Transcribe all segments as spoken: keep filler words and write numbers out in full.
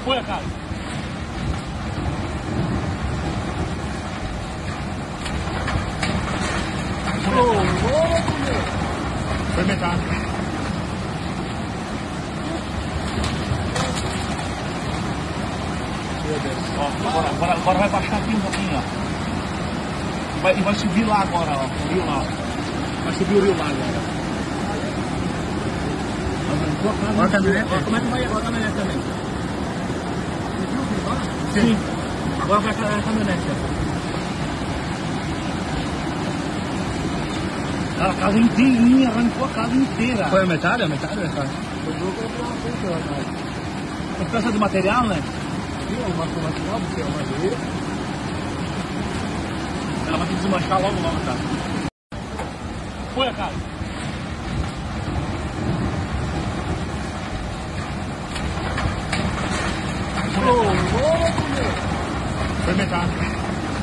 Foi a casa. Foi metade. Meu Deus. Ó, agora, agora, agora vai baixar aqui um pouquinho, ó. Vai, e vai subir lá agora, ó. O rio lá. Vai subir o rio lá agora. Olha a caminhonete. Como é que vai agora a caminhonete também? Você viu o rio agora? Sim. Agora vai a caminhonete, ó. A casa inteirinha, arrancou a casa inteira. Foi a metade? A metade? A metade? Uma peça de material, né? Sim, uma material, porque é uma madeira. Ela vai ter que desmanchar logo, logo, tá? Foi a casa. Foi metade.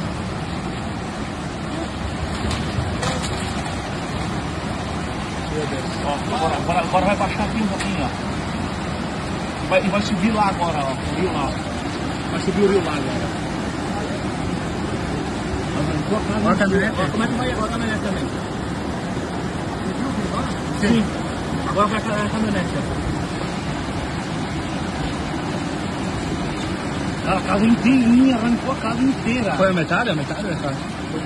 Meu Deus. Ó, agora, agora, agora vai baixar aqui um pouquinho, ó. Vai, e vai subir lá agora, ó. O rio lá. Vai subir o rio lá agora. Olha a caminhonete. Ó, como é que vai agora a caminhonete também? Você viu o rio agora? Sim. Agora vai a caminhonete, ó. A casa inteirinha, arrancou a casa inteira. Foi a metade? A metade? A metade?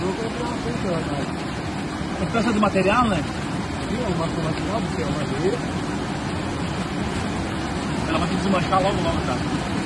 Uma peça de material, né? Sim, uma material, porque é uma madeira. Ela vai ter que desmanchar logo, logo, tá?